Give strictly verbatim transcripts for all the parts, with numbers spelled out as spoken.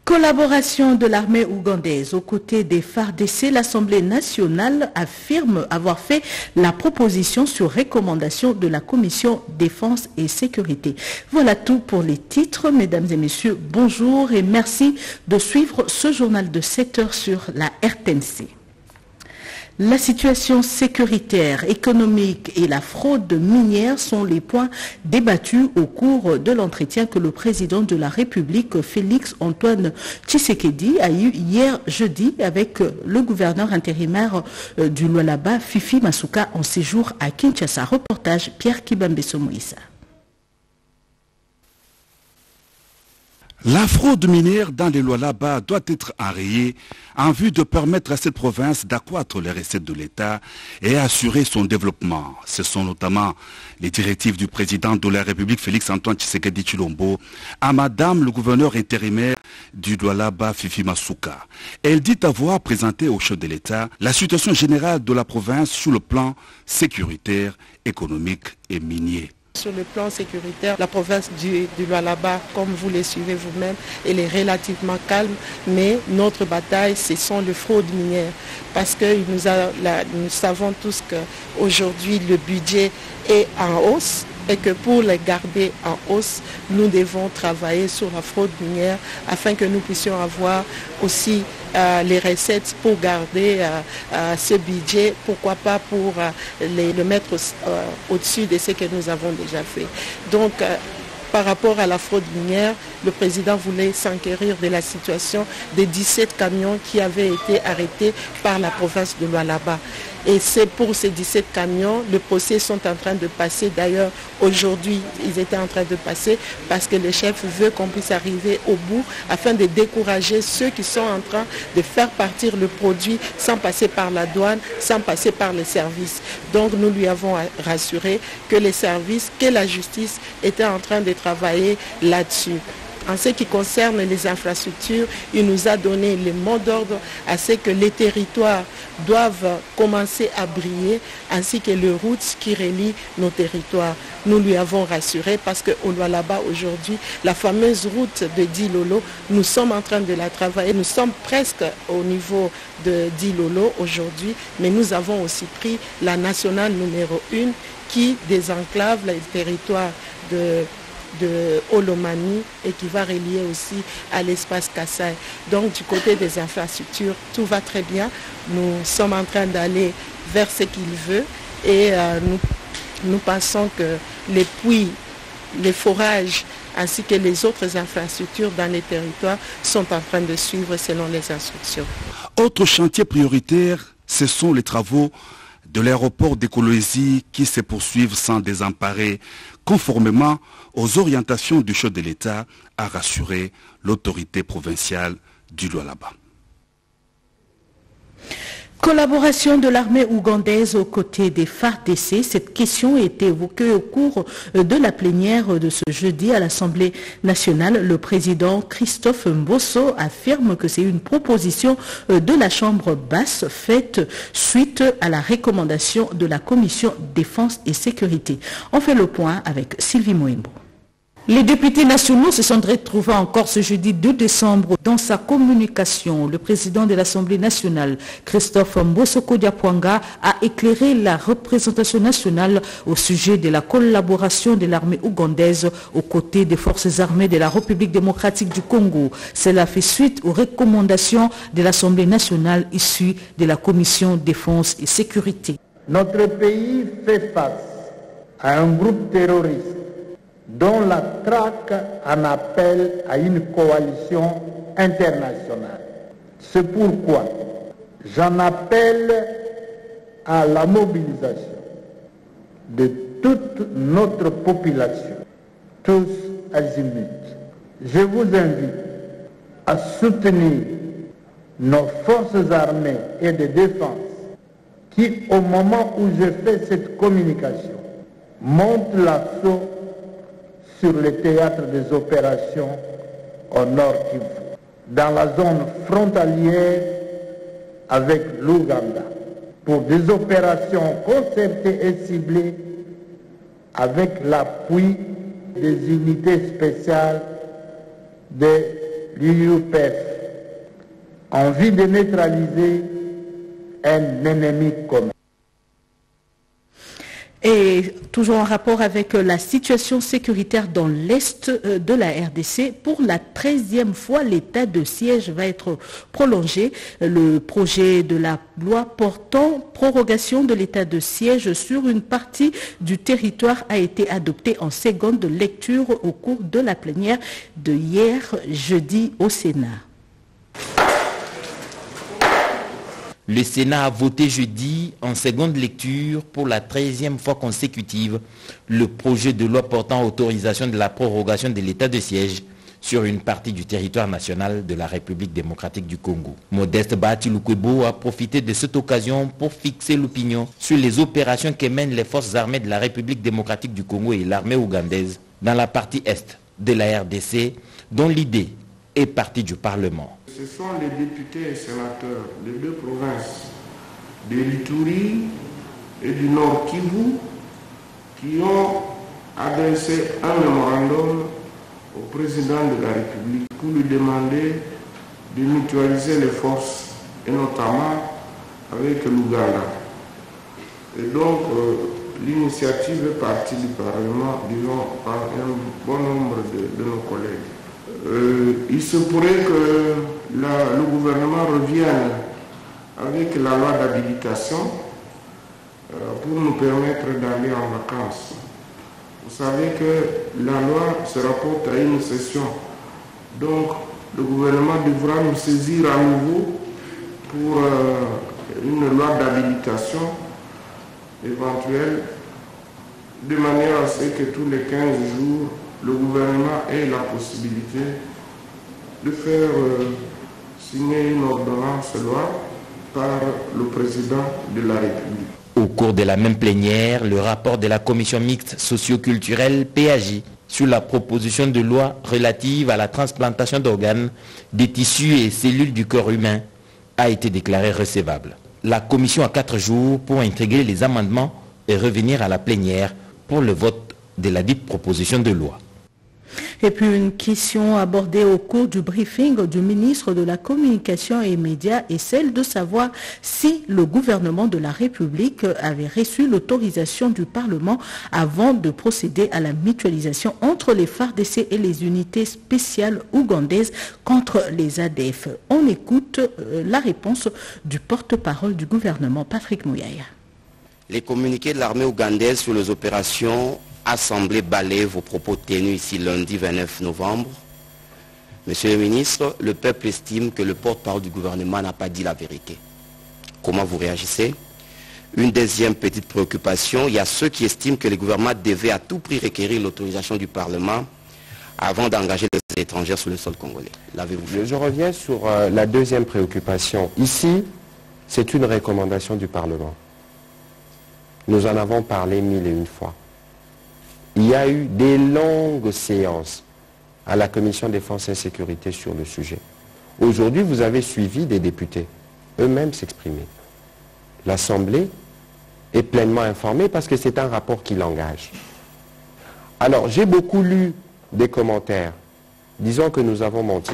Collaboration de l'armée ougandaise aux côtés des F A R D C, l'Assemblée nationale affirme avoir fait la proposition sur recommandation de la Commission Défense et Sécurité. Voilà tout pour les titres. Mesdames et messieurs, bonjour et merci de suivre ce journal de sept heures sur la R T N C. La situation sécuritaire, économique et la fraude minière sont les points débattus au cours de l'entretien que le président de la République, Félix Antoine Tshisekedi, a eu hier jeudi avec le gouverneur intérimaire du Lualaba, Fifi Masuka, en séjour à Kinshasa. Reportage Pierre Kibambeso-Moïsa. La fraude minière dans les Lualaba doit être enrayée en vue de permettre à cette province d'accroître les recettes de l'État et assurer son développement. Ce sont notamment les directives du président de la République, Félix Antoine Tshisekedi Tshilombo, à madame le gouverneur intérimaire du Lualaba, Fifi Masuka. Elle dit avoir présenté au chef de l'État la situation générale de la province sur le plan sécuritaire, économique et minier. Sur le plan sécuritaire, la province du, du Lualaba, comme vous le suivez vous-même, elle est relativement calme, mais notre bataille, ce sont les fraudes minières. Parce que nous, a, la, nous savons tous qu'aujourd'hui, le budget est en hausse et que pour les garder en hausse, nous devons travailler sur la fraude minière afin que nous puissions avoir aussi euh, les recettes pour garder euh, euh, ce budget, pourquoi pas pour euh, les, le mettre euh, au-dessus de ce que nous avons déjà fait. Donc, euh, par rapport à la fraude minière, le président voulait s'enquérir de la situation des dix-sept camions qui avaient été arrêtés par la province de Lualaba. Et c'est pour ces dix-sept camions, le procès sont en train de passer. D'ailleurs, aujourd'hui, ils étaient en train de passer parce que le chef veut qu'on puisse arriver au bout afin de décourager ceux qui sont en train de faire partir le produit sans passer par la douane, sans passer par les services. Donc, nous lui avons rassuré que les services, que la justice était en train de travailler là-dessus. En ce qui concerne les infrastructures, il nous a donné le mot d'ordre à ce que les territoires doivent commencer à briller, ainsi que les routes qui relient nos territoires. Nous lui avons rassuré parce qu'au Lualaba aujourd'hui, la fameuse route de Dilolo, nous sommes en train de la travailler. Nous sommes presque au niveau de Dilolo aujourd'hui, mais nous avons aussi pris la nationale numéro un qui désenclave les territoires de de Olomani et qui va relier aussi à l'espace Kassai. Donc du côté des infrastructures, tout va très bien. Nous sommes en train d'aller vers ce qu'il veut et euh, nous, nous pensons que les puits, les forages ainsi que les autres infrastructures dans les territoires sont en train de suivre selon les instructions. Autre chantier prioritaire, ce sont les travaux de l'aéroport d'écologie qui se poursuivent sans désemparer, conformément aux orientations du chef de l'État, a rassuré l'autorité provinciale du Lualaba. Collaboration de l'armée ougandaise aux côtés des F A R D C. Cette question a été évoquée au cours de la plénière de ce jeudi à l'Assemblée nationale. Le président Christophe Mbosso affirme que c'est une proposition de la Chambre basse faite suite à la recommandation de la Commission Défense et Sécurité. On fait le point avec Sylvie Moembo. Les députés nationaux se sont retrouvés encore ce jeudi deux décembre. Dans sa communication, le président de l'Assemblée nationale, Christophe Mbosso Kodiapwanga, a éclairé la représentation nationale au sujet de la collaboration de l'armée ougandaise aux côtés des forces armées de la République démocratique du Congo. Cela fait suite aux recommandations de l'Assemblée nationale issues de la Commission Défense et Sécurité. Notre pays fait face à un groupe terroriste dont la traque en appelle à une coalition internationale. C'est pourquoi j'en appelle à la mobilisation de toute notre population, tous azimuts. Je vous invite à soutenir nos forces armées et de défense qui, au moment où je fais cette communication, montent l'assaut sur le théâtre des opérations au nord Kivu, dans la zone frontalière avec l'Ouganda, pour des opérations concertées et ciblées avec l'appui des unités spéciales de l'U U P F en vue de neutraliser un ennemi commun. Et toujours en rapport avec la situation sécuritaire dans l'Est de la R D C, pour la treizième fois, l'état de siège va être prolongé. Le projet de la loi portant prorogation de l'état de siège sur une partie du territoire a été adopté en seconde lecture au cours de la plénière de hier jeudi au Sénat. Le Sénat a voté jeudi en seconde lecture pour la treizième fois consécutive le projet de loi portant autorisation de la prorogation de l'état de siège sur une partie du territoire national de la République démocratique du Congo. Modeste Bahati Lukwebo a profité de cette occasion pour fixer l'opinion sur les opérations que mènent les forces armées de la République démocratique du Congo et l'armée ougandaise dans la partie est de la R D C, dont l'idée est partie du Parlement. Ce sont les députés et sénateurs des deux provinces de l'Ituri et du Nord Kivu qui ont adressé un mémorandum au président de la République pour lui demander de mutualiser les forces, et notamment avec l'Ouganda. Et donc, euh, l'initiative est partie du Parlement, disons, par un bon nombre de, de nos collègues. Euh, il se pourrait que la, le gouvernement revienne avec la loi d'habilitation euh, pour nous permettre d'aller en vacances. Vous savez que la loi se rapporte à une session. Donc, le gouvernement devra nous saisir à nouveau pour euh, une loi d'habilitation éventuelle, de manière à ce que tous les quinze jours, le gouvernement ait la possibilité de faire euh, signer une ordonnance loi par le président de la République. Au cours de la même plénière, le rapport de la commission mixte socio-culturelle P A J sur la proposition de loi relative à la transplantation d'organes, des tissus et cellules du corps humain a été déclaré recevable. La commission a quatre jours pour intégrer les amendements et revenir à la plénière pour le vote de la dite proposition de loi. Et puis une question abordée au cours du briefing du ministre de la Communication et Médias est celle de savoir si le gouvernement de la République avait reçu l'autorisation du Parlement avant de procéder à la mutualisation entre les F A R D C et les unités spéciales ougandaises contre les A D F. On écoute la réponse du porte-parole du gouvernement, Patrick Mouyaya. Les communiqués de l'armée ougandaise sur les opérations Assemblée balaye vos propos tenus ici lundi vingt-neuf novembre. Monsieur le ministre, le peuple estime que le porte-parole du gouvernement n'a pas dit la vérité. Comment vous réagissez? Une deuxième petite préoccupation, il y a ceux qui estiment que le gouvernement devait à tout prix requérir l'autorisation du Parlement avant d'engager les étrangers sur le sol congolais. L'avez-vous fait? Je reviens sur euh, la deuxième préoccupation. Ici, c'est une recommandation du Parlement. Nous en avons parlé mille et une fois. Il y a eu des longues séances à la Commission Défense et Sécurité sur le sujet. Aujourd'hui, vous avez suivi des députés eux-mêmes s'exprimer. L'Assemblée est pleinement informée parce que c'est un rapport qui l'engage. Alors, j'ai beaucoup lu des commentaires disant que nous avons menti.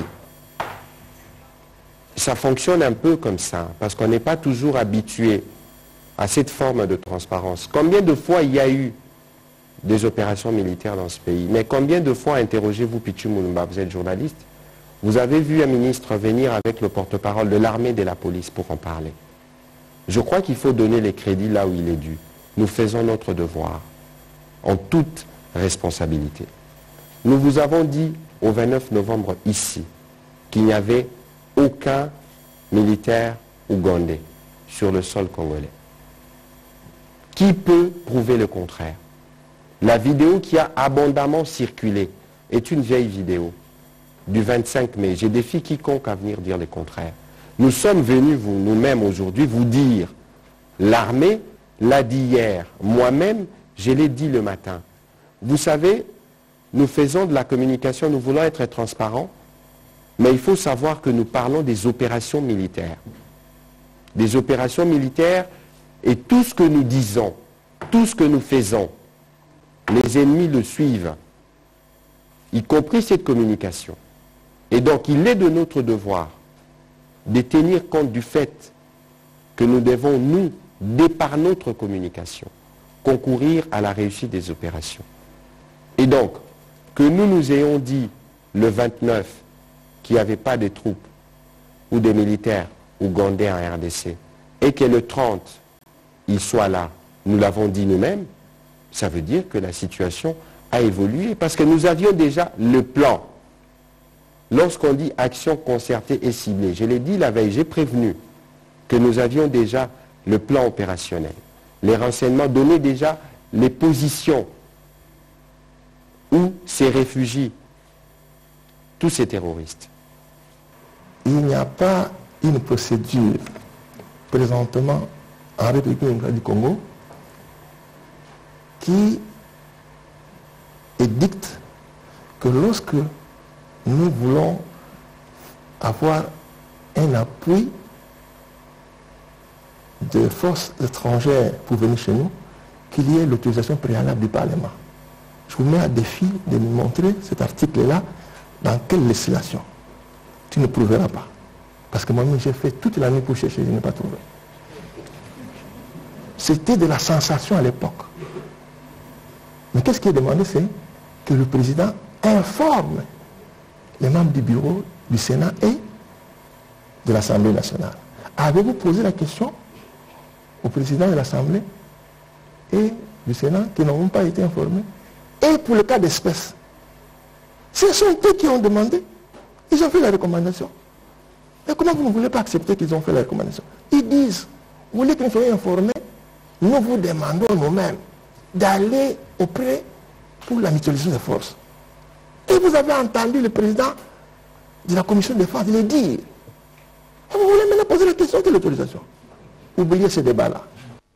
Ça fonctionne un peu comme ça, parce qu'on n'est pas toujours habitué à cette forme de transparence. Combien de fois il y a eu des opérations militaires dans ce pays? Mais combien de fois, interrogez-vous Pichu Moulumba, vous êtes journaliste, vous avez vu un ministre venir avec le porte-parole de l'armée et de la police pour en parler? Je crois qu'il faut donner les crédits là où il est dû. Nous faisons notre devoir, en toute responsabilité. Nous vous avons dit au vingt-neuf novembre ici qu'il n'y avait aucun militaire ougandais sur le sol congolais. Qui peut prouver le contraire? La vidéo qui a abondamment circulé est une vieille vidéo du vingt-cinq mai. Je défie quiconque à venir dire le contraire. Nous sommes venus, vous, nous-mêmes aujourd'hui, vous dire, l'armée l'a dit hier, moi-même, je l'ai dit le matin. Vous savez, nous faisons de la communication, nous voulons être transparents, mais il faut savoir que nous parlons des opérations militaires. Des opérations militaires et tout ce que nous disons, tout ce que nous faisons, les ennemis le suivent, y compris cette communication. Et donc, il est de notre devoir de tenir compte du fait que nous devons, nous, de par notre communication, concourir à la réussite des opérations. Et donc, que nous nous ayons dit le vingt-neuf qu'il n'y avait pas de troupes ou des militaires ougandais en R D C, et que le trente, ils soient là, nous l'avons dit nous-mêmes, ça veut dire que la situation a évolué, parce que nous avions déjà le plan. Lorsqu'on dit action concertée et ciblée, je l'ai dit la veille, j'ai prévenu que nous avions déjà le plan opérationnel. Les renseignements donnaient déjà les positions où ces réfugiés, tous ces terroristes. Il n'y a pas une procédure présentement en République démocratique du Congo qui édicte que lorsque nous voulons avoir un appui de forces étrangères pour venir chez nous, qu'il y ait l'autorisation préalable du Parlement. Je vous mets à défi de me montrer cet article-là dans quelle législation. Tu ne prouveras pas. Parce que moi-même, j'ai fait toute la nuit pour chercher, je n'ai pas trouvé. C'était de la sensation à l'époque. Mais qu'est-ce qui est demandé, c'est que le président informe les membres du bureau du Sénat et de l'Assemblée nationale. Avez-vous posé la question au président de l'Assemblée et du Sénat qui n'ont pas été informés? Et pour le cas d'espèce, ce sont eux qui ont demandé. Ils ont fait la recommandation. Et comment vous ne voulez pas accepter qu'ils ont fait la recommandation? Ils disent, vous voulez que nous soyons informés? Nous vous demandons nous-mêmes d'aller auprès pour la mutualisation des forces. Et vous avez entendu le président de la commission de défense le dire. Et vous voulez maintenant poser la question de l'autorisation? Oubliez ce débat-là.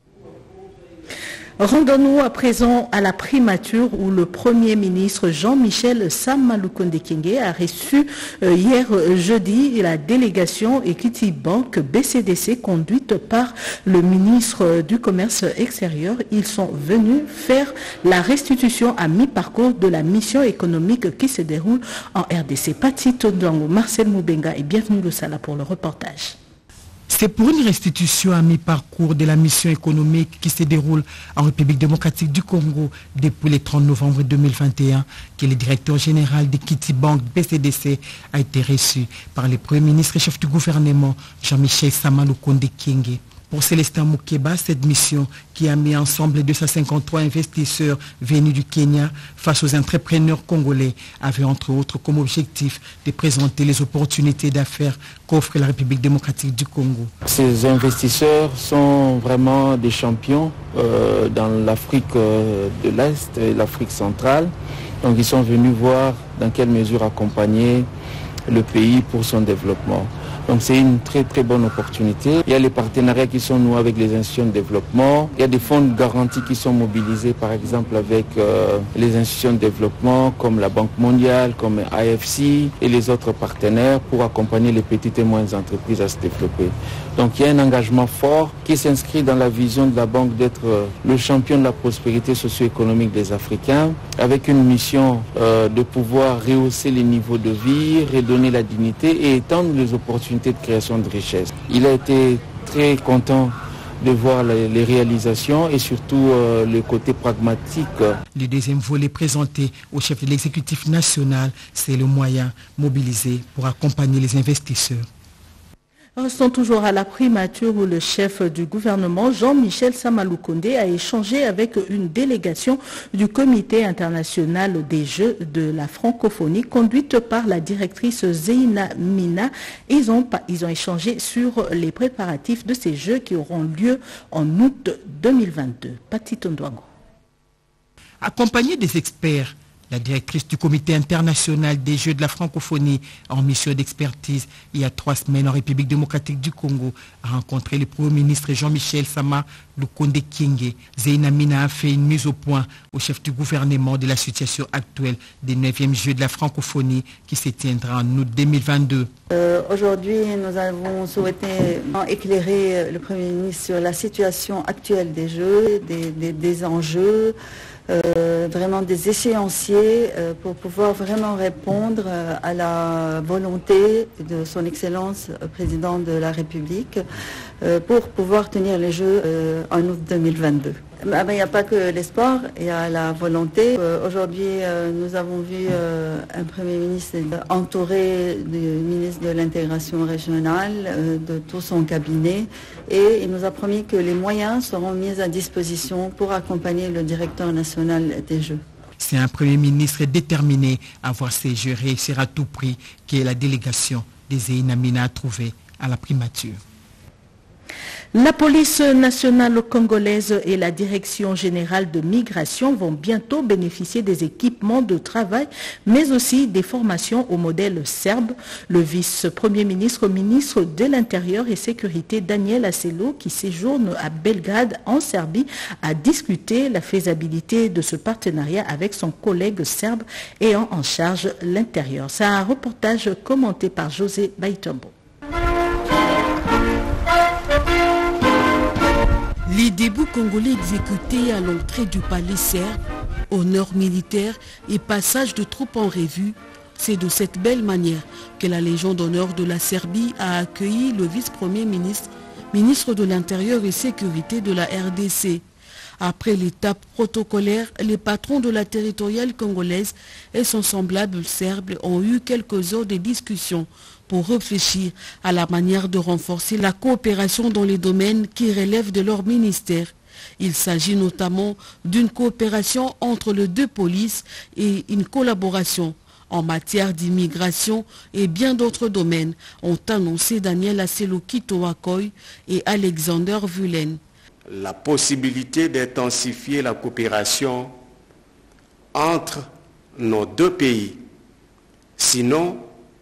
Rendons-nous à présent à la primature où le Premier ministre Jean-Michel Sama Lukonde Kyenge a reçu euh, hier jeudi la délégation Equity Bank B C D C conduite par le ministre du Commerce extérieur. Ils sont venus faire la restitution à mi-parcours de la mission économique qui se déroule en R D C. Pati Tondwango, Marcel Moubenga et bienvenue au Sala pour le reportage. C'est pour une restitution à mi-parcours de la mission économique qui se déroule en République démocratique du Congo depuis le trente novembre deux mille vingt et un que le directeur général d'Equity Bank B C D C a été reçu par le Premier ministre et chef du gouvernement Jean-Michel Sama Lukonde Kyenge. Pour Célestin Moukeba, cette mission qui a mis ensemble deux cent cinquante-trois investisseurs venus du Kenya face aux entrepreneurs congolais avait entre autres comme objectif de présenter les opportunités d'affaires qu'offre la République démocratique du Congo. Ces investisseurs sont vraiment des champions euh, dans l'Afrique euh, de l'Est et l'Afrique centrale. Donc ils sont venus voir dans quelle mesure accompagner le pays pour son développement. Donc c'est une très très bonne opportunité. Il y a les partenariats qui sont noués avec les institutions de développement. Il y a des fonds de garantie qui sont mobilisés par exemple avec euh, les institutions de développement comme la Banque mondiale, comme I F C et les autres partenaires pour accompagner les petites et moyennes entreprises à se développer. Donc il y a un engagement fort qui s'inscrit dans la vision de la Banque d'être euh, le champion de la prospérité socio-économique des Africains avec une mission euh, de pouvoir rehausser les niveaux de vie, redonner la dignité et étendre les opportunités de création de richesse. Il a été très content de voir les, les réalisations et surtout euh, le côté pragmatique. Le deuxième volet présenté au chef de l'exécutif national, c'est le moyen mobilisé pour accompagner les investisseurs. Restons toujours à la primature où le chef du gouvernement, Jean-Michel Sama Lukonde, a échangé avec une délégation du Comité international des Jeux de la francophonie conduite par la directrice Zeina Mina. Ils ont, ils ont échangé sur les préparatifs de ces Jeux qui auront lieu en août deux mille vingt-deux. Pati Tondwango. Accompagné des experts, la directrice du Comité international des Jeux de la francophonie en mission d'expertise il y a trois semaines en République démocratique du Congo a rencontré le Premier ministre Jean-Michel Sama Lukonde Kyenge. Zeina Mina a fait une mise au point au chef du gouvernement de la situation actuelle des neuvièmes Jeux de la francophonie qui se tiendra en août deux mille vingt-deux. Euh, Aujourd'hui, nous avons souhaité éclairer le Premier ministre sur la situation actuelle des Jeux, des, des, des enjeux, Euh, euh, vraiment des échéanciers euh, pour pouvoir vraiment répondre euh, à la volonté de son Excellence euh, Président de la République euh, pour pouvoir tenir les Jeux euh, en août deux mille vingt-deux. Ah ben, il n'y a pas que l'espoir, il y a la volonté. Euh, Aujourd'hui, euh, nous avons vu euh, un Premier ministre entouré du ministre de l'intégration régionale, euh, de tout son cabinet, et il nous a promis que les moyens seront mis à disposition pour accompagner le directeur national des Jeux. C'est un Premier ministre déterminé à voir ses Jeux réussir à tout prix, qui est la délégation des Zéhine Amina a trouvé à la primature. La police nationale congolaise et la direction générale de migration vont bientôt bénéficier des équipements de travail, mais aussi des formations au modèle serbe. Le vice-premier ministre, ministre de l'Intérieur et Sécurité, Daniel Asselo, qui séjourne à Belgrade, en Serbie, a discuté la faisabilité de ce partenariat avec son collègue serbe ayant en charge l'intérieur. C'est un reportage commenté par José Baitombo. Les débuts congolais exécutés à l'entrée du palais serbe, honneur militaire et passage de troupes en revue, c'est de cette belle manière que la Légion d'honneur de la Serbie a accueilli le vice-premier ministre, ministre de l'Intérieur et Sécurité de la R D C. Après l'étape protocolaire, les patrons de la territoriale congolaise et son semblable serbe ont eu quelques heures de discussion pour réfléchir à la manière de renforcer la coopération dans les domaines qui relèvent de leur ministère. Il s'agit notamment d'une coopération entre les deux polices et une collaboration en matière d'immigration et bien d'autres domaines, ont annoncé Daniel Asselo Kitoakoy et Alexander Vulen. La possibilité d'intensifier la coopération entre nos deux pays, sinon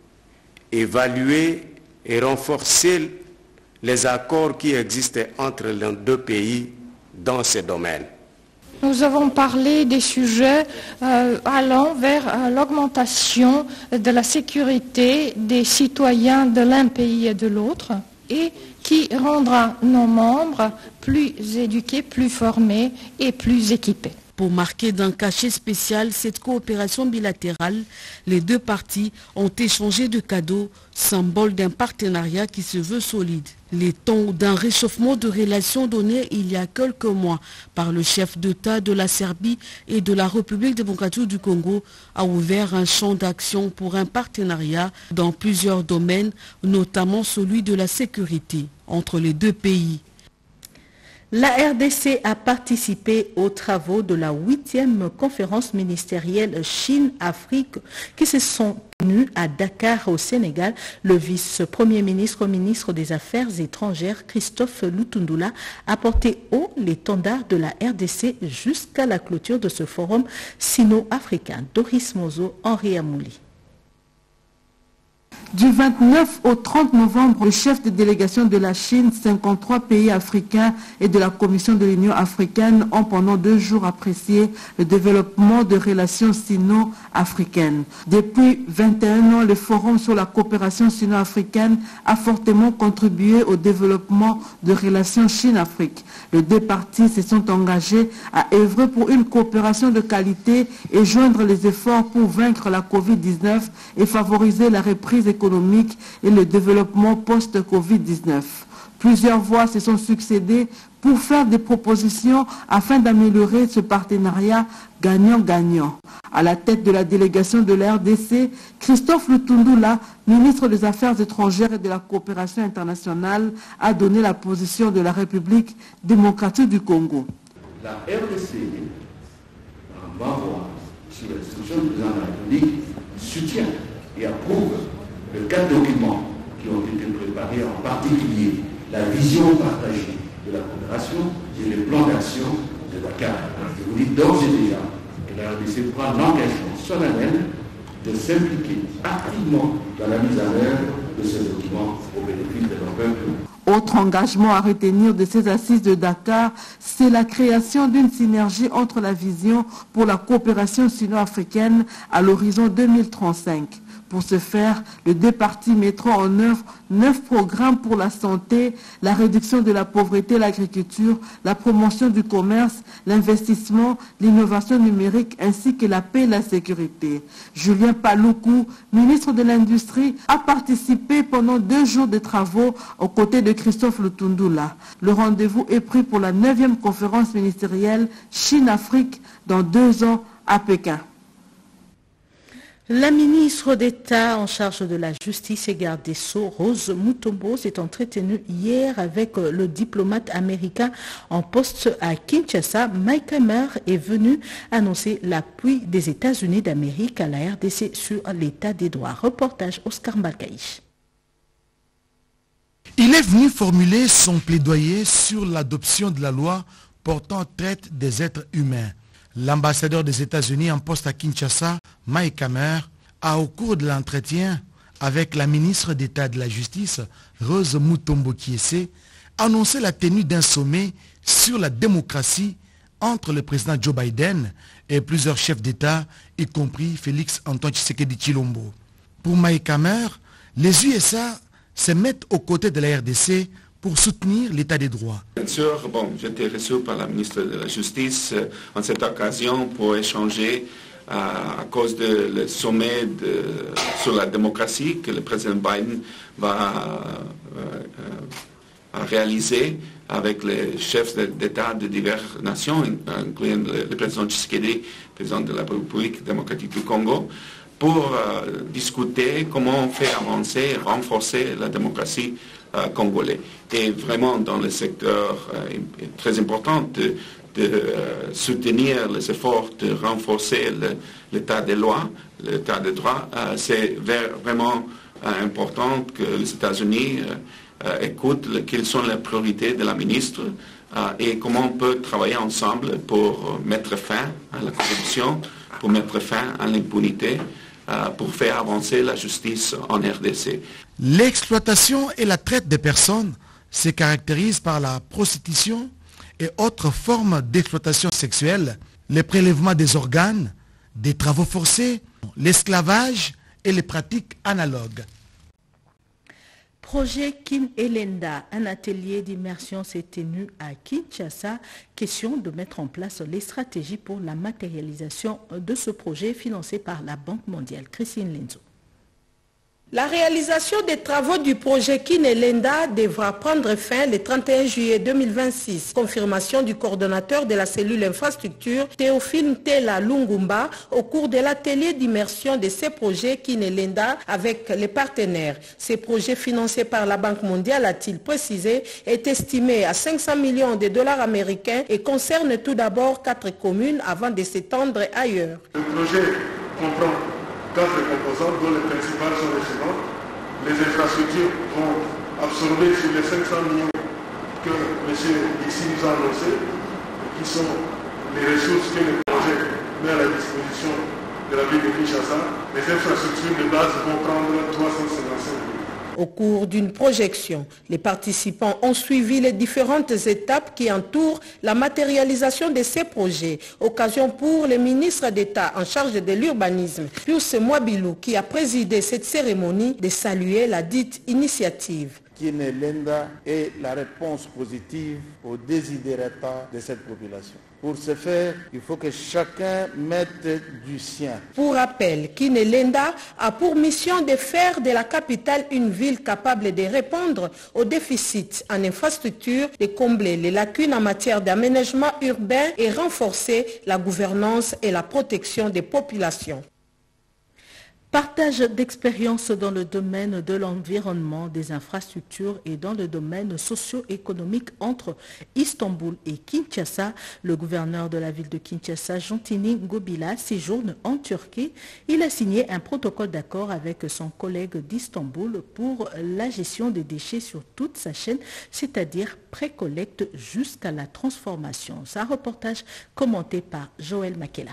évaluer et renforcer les accords qui existent entre les deux pays dans ces domaines. Nous avons parlé des sujets euh, allant vers euh, l'augmentation de la sécurité des citoyens de l'un pays et de l'autre et qui rendra nos membres plus éduqués, plus formés et plus équipés. Pour marquer d'un cachet spécial cette coopération bilatérale, les deux parties ont échangé de cadeaux, symbole d'un partenariat qui se veut solide. Les temps d'un réchauffement de relations donné il y a quelques mois par le chef d'État de la Serbie et de la République démocratique du Congo a ouvert un champ d'action pour un partenariat dans plusieurs domaines, notamment celui de la sécurité entre les deux pays. La R D C a participé aux travaux de la huitième conférence ministérielle Chine-Afrique qui se sont tenues à Dakar au Sénégal. Le vice-premier ministre, ministre des Affaires étrangères, Christophe Lutundula, a porté haut l'étendard de la R D C jusqu'à la clôture de ce forum sino-africain. Doris Mozo, Henri Amouli. Du vingt-neuf au trente novembre, le chef de délégation de la Chine, cinquante-trois pays africains et de la Commission de l'Union africaine ont pendant deux jours apprécié le développement de relations sino-africaines. Depuis vingt et un ans, le Forum sur la coopération sino-africaine a fortement contribué au développement de relations Chine-Afrique. Les deux parties se sont engagées à œuvrer pour une coopération de qualité et joindre les efforts pour vaincre la covid dix-neuf et favoriser la reprise économique et le développement post-covid dix-neuf. Plusieurs voix se sont succédées pour faire des propositions afin d'améliorer ce partenariat gagnant-gagnant. À la tête de la délégation de la R D C, Christophe Lutundula, ministre des Affaires étrangères et de la coopération internationale, a donné la position de la République démocratique du Congo. La R D C, en bas sur l'instruction du président de la République, soutient et approuve les quatre documents qui ont été préparés, en particulier la vision partagée de la coopération et le plan d'action de Dakar. Je vous dis d'ores et déjà que la R D C prend l'engagement solennel de s'impliquer activement dans la mise en œuvre de ces documents au bénéfice de nos peuples. Autre engagement à retenir de ces assises de Dakar, c'est la création d'une synergie entre la vision pour la coopération sino-africaine à l'horizon deux mille trente-cinq. Pour ce faire, les deux parties mettront en œuvre neuf programmes pour la santé, la réduction de la pauvreté, l'agriculture, la promotion du commerce, l'investissement, l'innovation numérique ainsi que la paix et la sécurité. Julien Paluku, ministre de l'Industrie, a participé pendant deux jours de travaux aux côtés de Christophe Lutundula. Le rendez-vous est pris pour la neuvième conférence ministérielle Chine-Afrique dans deux ans à Pékin. La ministre d'État en charge de la justice et garde des Sceaux, Rose Mutombo, s'est entretenue hier avec le diplomate américain en poste à Kinshasa. Mike Hammer est venu annoncer l'appui des États-Unis d'Amérique à la R D C sur l'état des droits. Reportage Oscar Mbalkaïch. Il est venu formuler son plaidoyer sur l'adoption de la loi portant traite des êtres humains. L'ambassadeur des États-Unis en poste à Kinshasa, Mike Hammer, a au cours de l'entretien avec la ministre d'État de la Justice, Rose Mutombo Kiese, annoncé la tenue d'un sommet sur la démocratie entre le président Joe Biden et plusieurs chefs d'État, y compris Félix Antoine Tshisekedi Tshilombo. Pour Mike Hammer, les U S A se mettent aux côtés de la R D C pour soutenir l'état des droits. Bien sûr, bon, j'ai été reçu par la ministre de la Justice euh, en cette occasion pour échanger euh, à cause du sommet de, sur la démocratie que le président Biden va euh, euh, réaliser avec les chefs d'État de diverses nations, incluant le, le président Tshisekedi, président de la République démocratique du Congo, pour euh, discuter comment faire avancer et renforcer la démocratie euh, congolaise. Et vraiment dans le secteur euh, très important de, de euh, soutenir les efforts de renforcer l'état des lois, l'état des droits, euh, c'est vraiment euh, important que les États-Unis euh, euh, écoutent le, quelles sont les priorités de la ministre euh, et comment on peut travailler ensemble pour mettre fin à la corruption, pour mettre fin à l'impunité, euh, pour faire avancer la justice en R D C. L'exploitation et la traite des personnes se caractérisent par la prostitution et autres formes d'exploitation sexuelle, les prélèvements des organes, des travaux forcés, l'esclavage et les pratiques analogues. Projet Kin Elenda, un atelier d'immersion s'est tenu à Kinshasa. Question de mettre en place les stratégies pour la matérialisation de ce projet financé par la Banque mondiale. Christine Lenzo. La réalisation des travaux du projet Kinelenda devra prendre fin le trente et un juillet deux mille vingt-six. Confirmation du coordonnateur de la cellule infrastructure, Théophile Tela Lungumba, au cours de l'atelier d'immersion de ces projets Kinelenda avec les partenaires. Ces projets financés par la Banque mondiale, a-t-il précisé, est estimé à cinq cents millions de dollars américains et concerne tout d'abord quatre communes avant de s'étendre ailleurs. Le projet comprend quatre composantes dont les principales sont les suivantes. Les infrastructures vont absorber sur les cinq cents millions que M. Dixi nous a annoncé, qui sont les ressources que le projet met à la disposition de la ville de Kinshasa. Les infrastructures de base vont prendre trois cent cinquante-cinq millions. Au cours d'une projection, les participants ont suivi les différentes étapes qui entourent la matérialisation de ces projets. Occasion pour le ministre d'État en charge de l'urbanisme, Pius Mwabilou, qui a présidé cette cérémonie, de saluer la dite initiative. Kinelenda est la réponse positive aux desiderata de cette population. Pour ce faire, il faut que chacun mette du sien. Pour rappel, Kinelenda a pour mission de faire de la capitale une ville capable de répondre aux déficits en infrastructure, de combler les lacunes en matière d'aménagement urbain et renforcer la gouvernance et la protection des populations. Partage d'expériences dans le domaine de l'environnement, des infrastructures et dans le domaine socio-économique entre Istanbul et Kinshasa. Le gouverneur de la ville de Kinshasa, Jantini Ngobila, séjourne en Turquie. Il a signé un protocole d'accord avec son collègue d'Istanbul pour la gestion des déchets sur toute sa chaîne, c'est-à-dire pré-collecte jusqu'à la transformation. C'est un reportage commenté par Joël Makela.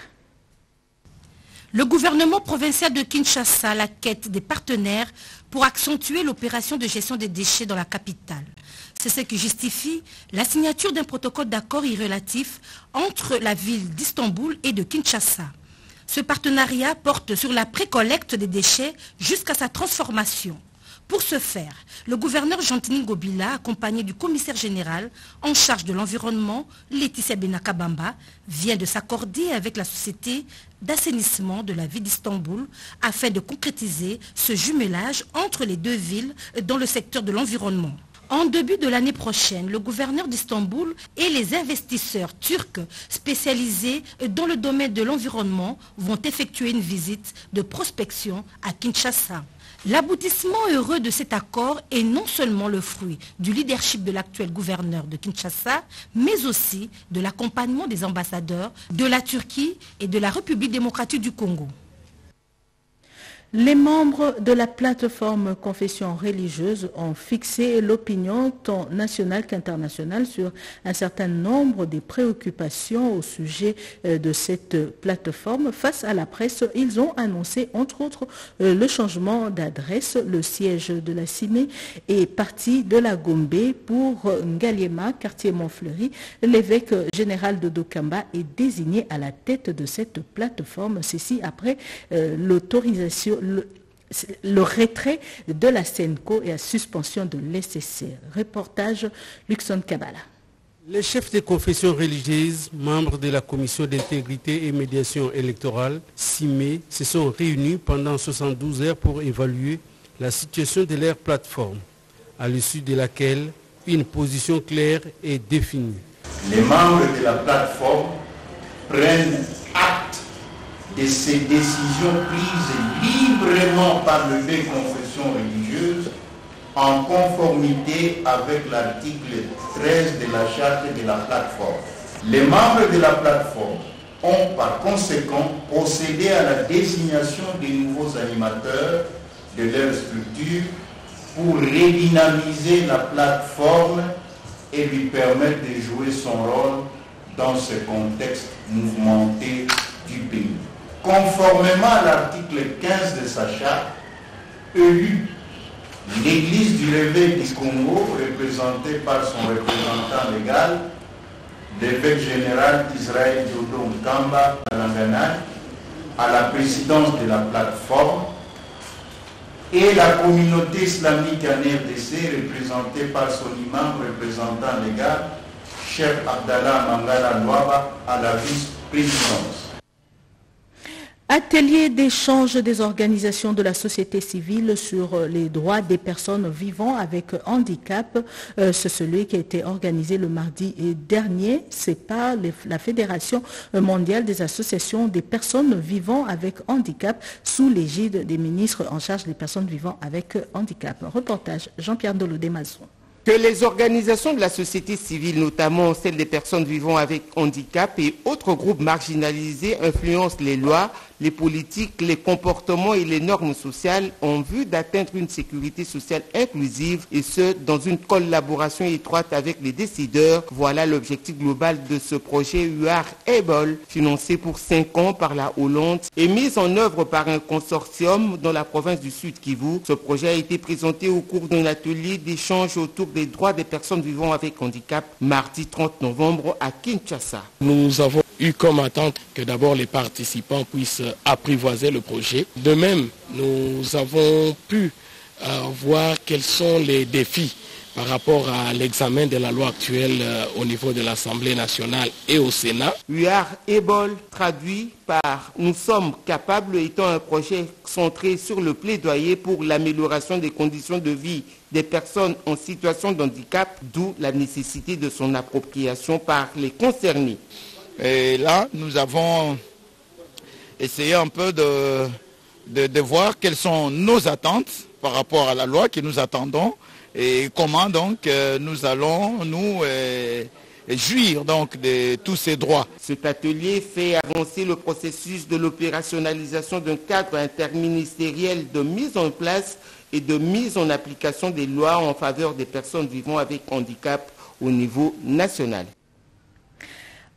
Le gouvernement provincial de Kinshasa a la quête des partenaires pour accentuer l'opération de gestion des déchets dans la capitale. C'est ce qui justifie la signature d'un protocole d'accord irrélatif entre la ville d'Istanbul et de Kinshasa. Ce partenariat porte sur la précollecte des déchets jusqu'à sa transformation. Pour ce faire, le gouverneur Jean-Tini Ngobila, accompagné du commissaire général en charge de l'environnement, Laetitia Benakabamba, vient de s'accorder avec la société d'assainissement de la ville d'Istanbul afin de concrétiser ce jumelage entre les deux villes dans le secteur de l'environnement. En début de l'année prochaine, le gouverneur d'Istanbul et les investisseurs turcs spécialisés dans le domaine de l'environnement vont effectuer une visite de prospection à Kinshasa. L'aboutissement heureux de cet accord est non seulement le fruit du leadership de l'actuel gouverneur de Kinshasa, mais aussi de l'accompagnement des ambassadeurs de la Turquie et de la République démocratique du Congo. Les membres de la plateforme Confession religieuse ont fixé l'opinion tant nationale qu'internationale sur un certain nombre des préoccupations au sujet de cette plateforme. Face à la presse, ils ont annoncé entre autres le changement d'adresse. Le siège de la C I M E est parti de la Gombe pour Ngaliema, quartier Montfleury. L'évêque général de Dokamba est désigné à la tête de cette plateforme. Ceci après euh, l'autorisation Le, le retrait de la SENCO et la suspension de l'E C C. Reportage Luxon Kabala. Les chefs des confessions religieuses, membres de la commission d'intégrité et médiation électorale, C I M E, se sont réunis pendant soixante-douze heures pour évaluer la situation de leur plateforme, à l'issue de laquelle une position claire est définie. Les membres de la plateforme prennent acte de ces décisions prises librement par le des confessions religieuses en conformité avec l'article treize de la charte de la plateforme. Les membres de la plateforme ont par conséquent procédé à la désignation des nouveaux animateurs de leur structure pour redynamiser la plateforme et lui permettre de jouer son rôle dans ce contexte mouvementé du pays. Conformément à l'article quinze de sa charte, élu, l'Église du Réveil du Congo, représentée par son représentant légal, l'évêque général d'Israël Jodo Nkamba Langanay, à la présidence de la plateforme, et la communauté islamique en R D C, représentée par son imam représentant légal, Cheikh Abdallah Mangala Louaba, à la vice-présidence. Atelier d'échange des organisations de la société civile sur les droits des personnes vivant avec handicap. Euh, C'est celui qui a été organisé le mardi dernier. C'est par les, la Fédération mondiale des associations des personnes vivant avec handicap sous l'égide des ministres en charge des personnes vivant avec handicap. Reportage Jean-Pierre Dolodé-Mazon. Que les organisations de la société civile, notamment celles des personnes vivant avec handicap et autres groupes marginalisés, influencent les lois, les politiques, les comportements et les normes sociales en vue d'atteindre une sécurité sociale inclusive et ce, dans une collaboration étroite avec les décideurs. Voilà l'objectif global de ce projet U R Able, financé pour cinq ans par la Hollande et mis en œuvre par un consortium dans la province du Sud Kivu. Ce projet a été présenté au cours d'un atelier d'échange autour des droits des personnes vivant avec handicap, mardi trente novembre à Kinshasa. Nous avons eu comme attente que d'abord les participants puissent apprivoiser le projet. De même, nous avons pu euh, voir quels sont les défis par rapport à l'examen de la loi actuelle euh, au niveau de l'Assemblée nationale et au Sénat. U R Able, traduit par « Nous sommes capables » étant un projet centré sur le plaidoyer pour l'amélioration des conditions de vie des personnes en situation de handicap, d'où la nécessité de son appropriation par les concernés. Et là, nous avons essayé un peu de, de, de voir quelles sont nos attentes par rapport à la loi que nous attendons et comment donc euh, nous allons nous euh, jouir donc de tous ces droits. Cet atelier fait avancer le processus de l'opérationnalisation d'un cadre interministériel de mise en place et de mise en application des lois en faveur des personnes vivant avec handicap au niveau national.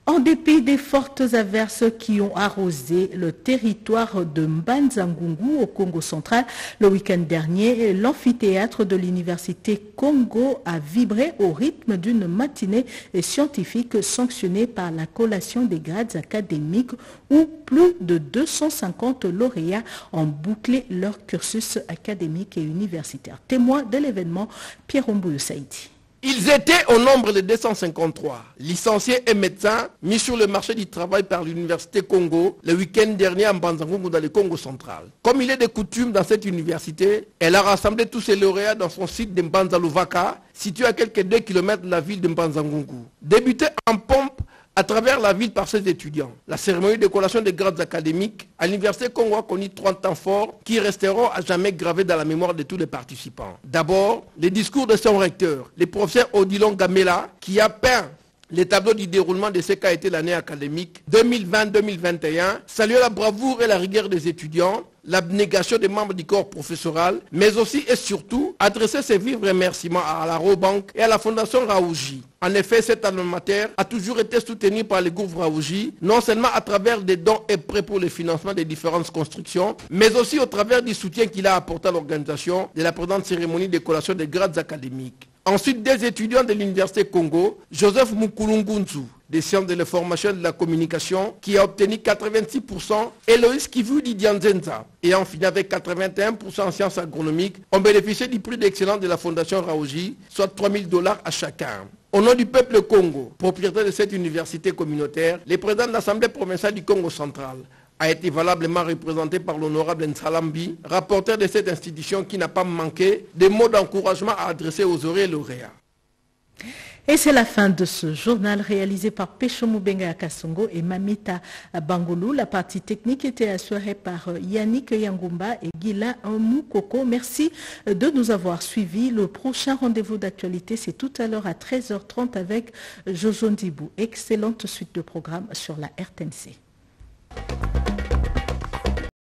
En dépit des fortes averses qui ont arrosé le territoire de Mbanza-Ngungu au Congo central, le week-end dernier, l'amphithéâtre de l'Université Congo a vibré au rythme d'une matinée scientifique sanctionnée par la collation des grades académiques où plus de deux cent cinquante lauréats ont bouclé leur cursus académique et universitaire. Témoin de l'événement, Pierre Ombouyo Saïdi. Ils étaient au nombre de deux cent cinquante-trois, licenciés et médecins mis sur le marché du travail par l'Université Congo le week-end dernier à Mbanza-Ngungu dans le Congo central. Comme il est de coutume dans cette université, elle a rassemblé tous ses lauréats dans son site de Mbanza-Luvaka, situé à quelques deux kilomètres de la ville de Mbanza-Ngungu. Débuté en pompe à travers la ville par ses étudiants. La cérémonie de collation des grades académiques à l'Université Congo a connu trois temps forts qui resteront à jamais gravés dans la mémoire de tous les participants. D'abord, les discours de son recteur, le professeur Odilon Gamela, qui a peint les tableaux du déroulement de ce qu'a été l'année académique deux mille vingt deux mille vingt et un, saluant la bravoure et la rigueur des étudiants, l'abnégation des membres du corps professoral, mais aussi et surtout adresser ses vifs remerciements à la Robank et à la Fondation Raouji. En effet, cet alma mater a toujours été soutenu par le groupe Raouji, non seulement à travers des dons et prêts pour le financement des différentes constructions, mais aussi au travers du soutien qu'il a apporté à l'organisation de la présente cérémonie de collation des grades académiques. Ensuite, des étudiants de l'Université Congo, Joseph Mukulungunzu, des sciences de l'information et de la communication, qui a obtenu quatre-vingt-six pour cent, Eloïs Kivudi Dianzenza, ayant fini avec quatre-vingt-un pour cent en sciences agronomiques, ont bénéficié du prix d'excellence de la Fondation Raouji, soit trois mille dollars à chacun. Au nom du peuple Congo, propriétaire de cette université communautaire, le président de l'Assemblée provinciale du Congo central a été valablement représenté par l'honorable Nsalambi, rapporteur de cette institution qui n'a pas manqué des mots d'encouragement à adresser aux auréats lauréats. Et c'est la fin de ce journal réalisé par Pécho Moubenga Kassongo et Mamita Bangoulou. La partie technique était assurée par Yannick Yangumba et Gila Moukoko. Merci de nous avoir suivis. Le prochain rendez-vous d'actualité, c'est tout à l'heure à treize heures trente avec Jojo Ndibou. Excellente suite de programme sur la R T N C.